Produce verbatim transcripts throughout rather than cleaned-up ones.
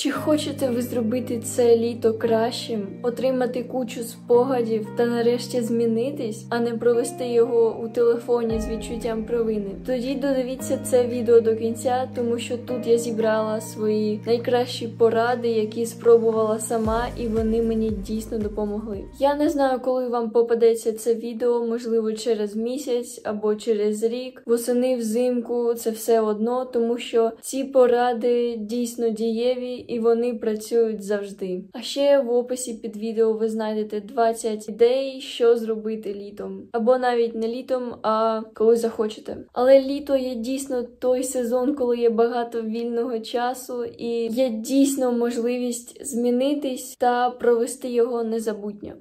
Чи хочете ви зробити це літо кращим, отримати кучу спогадів та нарешті змінитись, а не провести його у телефоні з відчуттям провини? Тоді додивіться це відео до кінця, тому що тут я зібрала свої найкращі поради, які спробувала сама, і вони мені дійсно допомогли. Я не знаю, коли вам попадеться це відео, можливо через місяць або через рік, восени, взимку, це все одно, тому що ці поради дійсно дієві, і вони працюють завжди. А ще в описі під відео ви знайдете двадцять ідей, що зробити літом. Або навіть не літом, а коли захочете. Але літо є дійсно той сезон, коли є багато вільного часу, і є дійсно можливість змінитись та провести його незабутньо.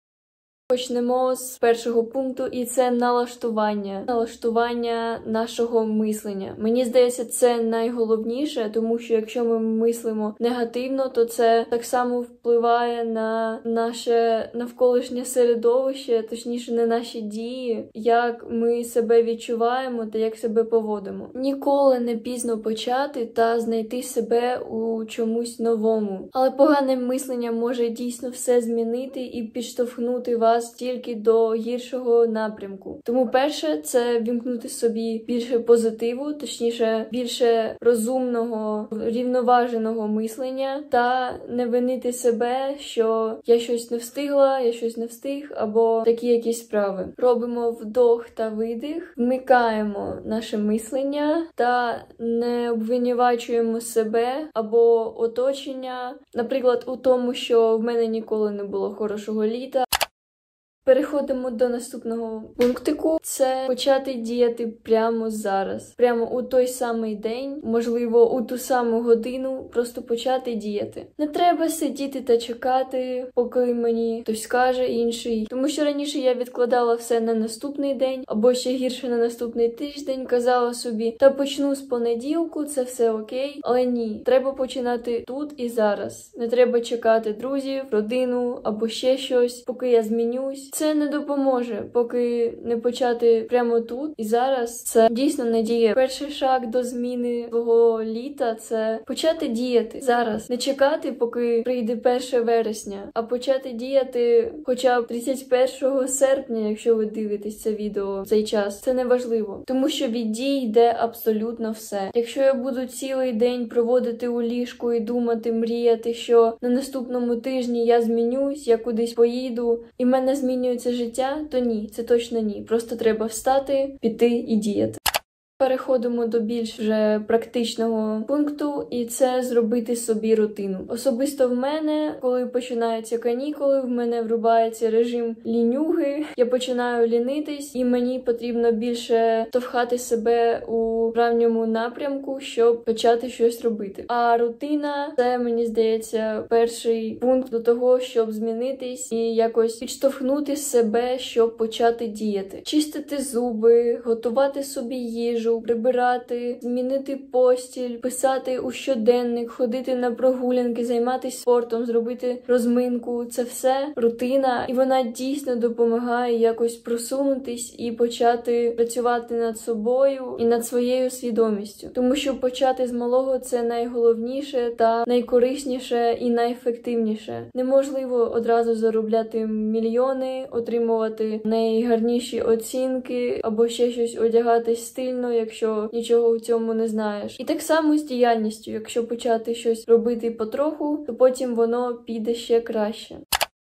Почнемо з першого пункту, і це налаштування. Налаштування нашого мислення. Мені здається, це найголовніше, тому що якщо ми мислимо негативно, то це так само впливає на наше навколишнє середовище, точніше на наші дії, як ми себе відчуваємо та як себе поводимо. Ніколи не пізно почати та знайти себе у чомусь новому. Але погане мислення може дійсно все змінити і підштовхнути вас тільки до гіршого напрямку. Тому перше – це вімкнути собі більше позитиву, точніше більше розумного, рівноваженого мислення та не винити себе, що я щось не встигла, я щось не встиг, або такі якісь справи. Робимо вдох та видих, вмикаємо наше мислення та не обвинувачуємо себе або оточення, наприклад, у тому, що в мене ніколи не було хорошого літа. Переходимо до наступного пунктику. Це почати діяти прямо зараз. Прямо у той самий день, можливо, у ту саму годину, просто почати діяти. Не треба сидіти та чекати, поки мені хтось скаже інший. Тому що раніше я відкладала все на наступний день, або ще гірше на наступний тиждень, казала собі, та почну з понеділку, це все окей. Але ні, треба починати тут і зараз. Не треба чекати друзів, родину, або ще щось, поки я змінюсь. Це не допоможе, поки не почати прямо тут і зараз. Це дійсно не діє. Перший шаг до зміни свого літа – це почати діяти зараз. Не чекати, поки прийде перше вересня, а почати діяти хоча б тридцять першого серпня, якщо ви дивитесь це відео в цей час. Це не важливо, тому що від дій йде абсолютно все. Якщо я буду цілий день проводити у ліжку і думати, мріяти, що на наступному тижні я змінюсь, я кудись поїду, і в мене змінюється це життя, то ні, це точно ні. Просто треба встати, піти і діяти. Переходимо до більш вже практичного пункту, і це зробити собі рутину. Особисто в мене, коли починаються канікули, в мене врубається режим лінюги, я починаю лінитись, і мені потрібно більше штовхати себе у правильному напрямку, щоб почати щось робити. А рутина – це, мені здається, перший пункт до того, щоб змінитись і якось підштовхнути себе, щоб почати діяти. Чистити зуби, готувати собі їжу, прибирати, змінити постіль, писати у щоденник, ходити на прогулянки, займатися спортом, зробити розминку. Це все рутина, і вона дійсно допомагає якось просунутись і почати працювати над собою і над своєю свідомістю. Тому що почати з малого – це найголовніше та найкорисніше і найефективніше. Неможливо одразу заробляти мільйони, отримувати найгарніші оцінки або ще щось, одягатись стильно, якщо нічого в цьому не знаєш. І так само з діяльністю. Якщо почати щось робити потроху, то потім воно піде ще краще.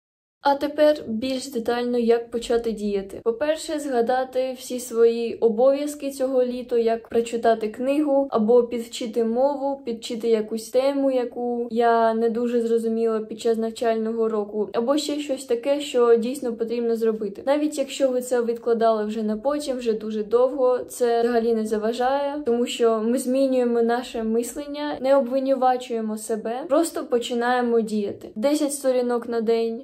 А тепер більш детально, як почати діяти. По-перше, згадати всі свої обов'язки цього літа, як прочитати книгу, або підвчити мову, підвчити якусь тему, яку я не дуже зрозуміла під час навчального року, або ще щось таке, що дійсно потрібно зробити. Навіть якщо ви це відкладали вже на потім, вже дуже довго, це взагалі не заважає, тому що ми змінюємо наше мислення, не обвинувачуємо себе, просто починаємо діяти. десять сторінок на день, десять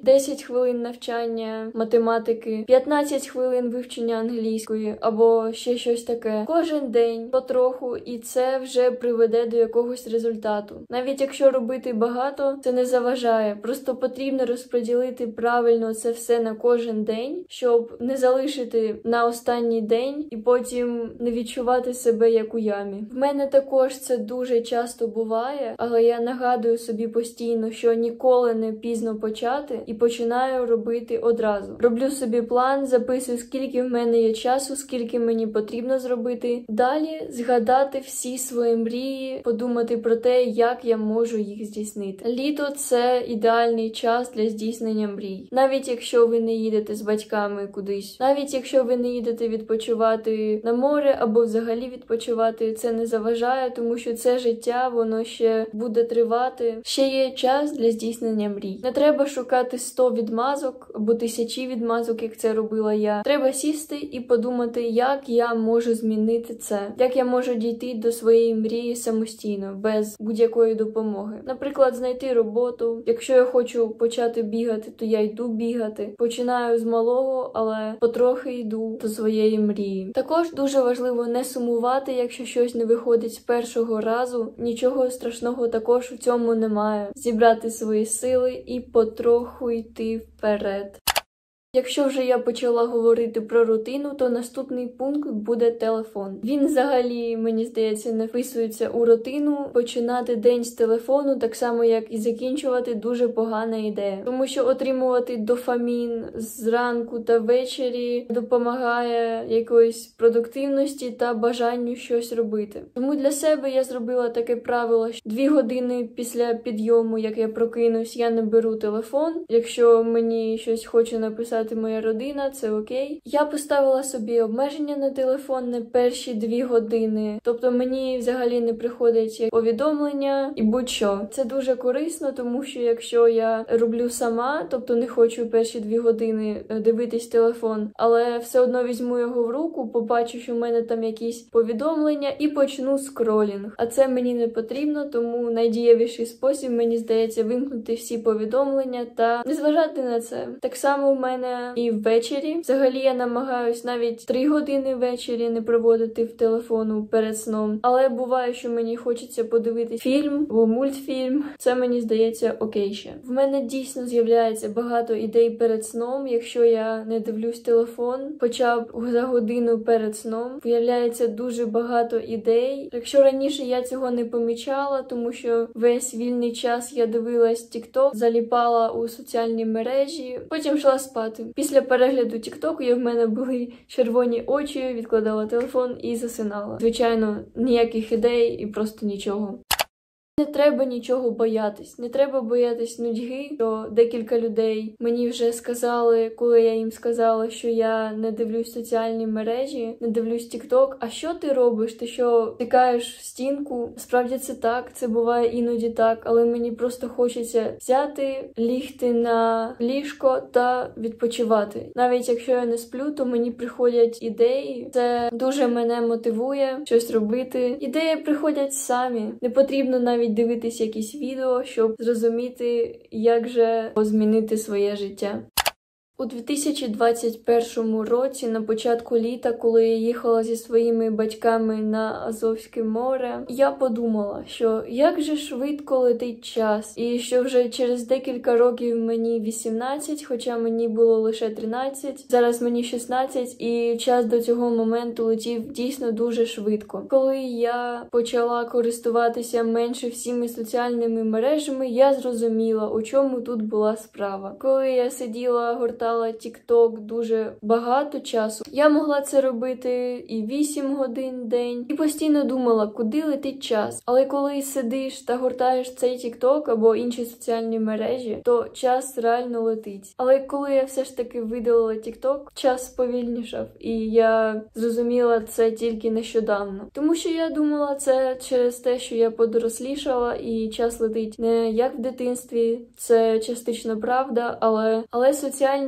хвилин навчання математики, п'ятнадцять хвилин вивчення англійської або ще щось таке. Кожен день потроху, і це вже приведе до якогось результату. Навіть якщо робити багато, це не заважає. Просто потрібно розподілити правильно це все на кожен день, щоб не залишити на останній день і потім не відчувати себе як у ямі. В мене також це дуже часто буває, але я нагадую собі постійно, що ніколи не пізно почати і починаю робити одразу. Роблю собі план, записую, скільки в мене є часу, скільки мені потрібно зробити. Далі згадати всі свої мрії, подумати про те, як я можу їх здійснити. Літо – це ідеальний час для здійснення мрій. Навіть якщо ви не їдете з батьками кудись, навіть якщо ви не їдете відпочивати на море або взагалі відпочивати, це не заважає, тому що це життя, воно ще буде тривати. Ще є час для здійснення мрій. Не треба шукати сто відмазок або тисячі відмазок, як це робила я. Треба сісти і подумати, як я можу змінити це, як я можу дійти до своєї мрії самостійно, без будь-якої допомоги. Наприклад, знайти роботу. Якщо я хочу почати бігати, то я йду бігати. Починаю з малого, але потрохи йду до своєї мрії. Також дуже важливо не сумувати, якщо щось не виходить з першого разу. Нічого страшного також у цьому немає. Зібрати свої сили і потроху йти вперед. Якщо вже я почала говорити про рутину, то наступний пункт буде телефон. Він взагалі, мені здається, не вписується у рутину. Починати день з телефону, так само як і закінчувати, дуже погана ідея. Тому що отримувати дофамін зранку та ввечері допомагає якоїсь продуктивності та бажанню щось робити. Тому для себе я зробила таке правило, що дві години після підйому, як я прокинусь, я не беру телефон. Якщо мені щось хоче написати моя родина, це окей. Я поставила собі обмеження на телефон на перші дві години. Тобто мені взагалі не приходять повідомлення і будь-що. Це дуже корисно, тому що якщо я роблю сама, тобто не хочу перші дві години дивитись телефон, але все одно візьму його в руку, побачу, що в мене там якісь повідомлення і почну скролінг. А це мені не потрібно, тому найдієвіший спосіб, мені здається, вимкнути всі повідомлення та не зважати на це. Так само в мене і ввечері. Взагалі я намагаюсь навіть три години ввечері не проводити в телефону перед сном. Але буває, що мені хочеться подивитися фільм або мультфільм. Це, мені здається, окей ще. В мене дійсно з'являється багато ідей перед сном, якщо я не дивлюсь телефон. Хоча б за годину перед сном з'являється дуже багато ідей. Якщо раніше я цього не помічала, тому що весь вільний час я дивилась TikTok, заліпала у соціальні мережі, потім йшла спати. Після перегляду тіктоку в мене були червоні очі, відкладала телефон і засинала. Звичайно, ніяких ідей і просто нічого. Не треба нічого боятись. Не треба боятись нудьги, що декілька людей мені вже сказали, коли я їм сказала, що я не дивлюсь соціальні мережі, не дивлюсь TikTok. А що ти робиш? Ти що, тикаєш в стінку? Справді це так, це буває іноді так, але мені просто хочеться взяти, лігти на ліжко та відпочивати. Навіть якщо я не сплю, то мені приходять ідеї. Це дуже мене мотивує щось робити. Ідеї приходять самі. Не потрібно навіть дивитись якісь відео, щоб зрозуміти, як же змінити своє життя. У дві тисячі двадцять першому році, на початку літа, коли я їхала зі своїми батьками на Азовське море, я подумала, що як же швидко летить час, і що вже через декілька років мені вісімнадцять, хоча мені було лише тринадцять, зараз мені шістнадцять, і час до цього моменту летів дійсно дуже швидко. Коли я почала користуватися менше всіми соціальними мережами, я зрозуміла, у чому тут була справа. Коли я сиділа, гортала TikTok дуже багато часу, я могла це робити і вісім годин в день, і постійно думала, куди летить час. Але коли сидиш та гортаєш цей TikTok або інші соціальні мережі, то час реально летить. Але коли я все ж таки видалила TikTok, час сповільнішав, і я зрозуміла це тільки нещодавно. Тому що я думала, це через те, що я подорослішала, і час летить не як в дитинстві, це частично правда, але, але соціальні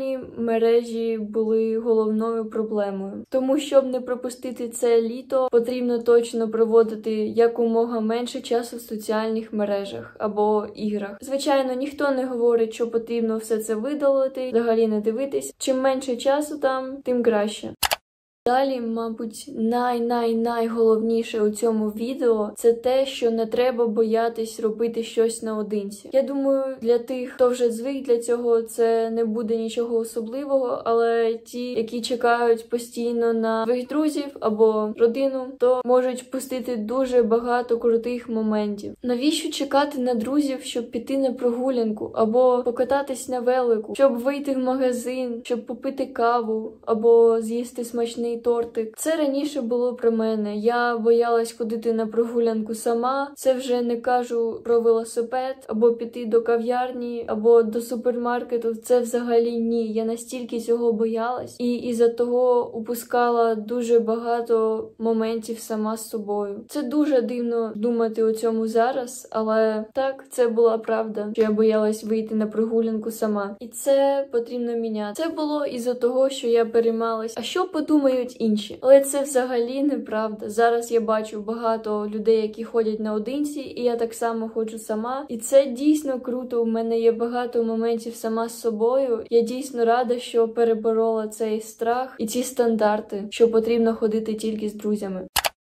соціальні мережі були головною проблемою. Тому, щоб не пропустити це літо, потрібно точно проводити якомога менше часу в соціальних мережах або іграх. Звичайно, ніхто не говорить, що потрібно все це видалити, взагалі не дивитись. Чим менше часу там, тим краще. Далі, мабуть, най-най-найголовніше у цьому відео – це те, що не треба боятись робити щось наодинці. Я думаю, для тих, хто вже звик для цього, це не буде нічого особливого, але ті, які чекають постійно на своїх друзів або родину, то можуть впустити дуже багато крутих моментів. Навіщо чекати на друзів, щоб піти на прогулянку, або покататись на велику, щоб вийти в магазин, щоб попити каву, або з'їсти смачний тортик? Це раніше було про мене. Я боялась ходити на прогулянку сама. Це вже не кажу про велосипед, або піти до кав'ярні, або до супермаркету. Це взагалі ні. Я настільки цього боялась. І із-за того упускала дуже багато моментів сама з собою. Це дуже дивно думати у цьому зараз, але так, це була правда, що я боялась вийти на прогулянку сама. І це потрібно міняти. Це було із-за того, що я переймалась. А що подумають інші? Але це взагалі неправда. Зараз я бачу багато людей, які ходять наодинці, і я так само ходжу сама. І це дійсно круто. У мене є багато моментів сама з собою. Я дійсно рада, що переборола цей страх і ці стандарти, що потрібно ходити тільки з друзями.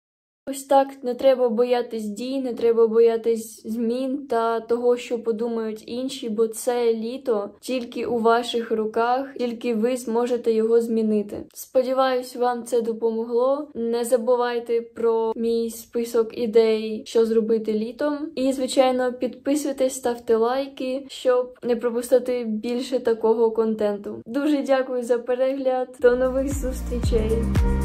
Ось так, не треба боятись дій, не треба боятись змін та того, що подумають інші, бо це літо тільки у ваших руках, тільки ви зможете його змінити. Сподіваюсь, вам це допомогло. Не забувайте про мій список ідей, що зробити літом. І, звичайно, підписуйтесь, ставте лайки, щоб не пропустити більше такого контенту. Дуже дякую за перегляд. До нових зустрічей!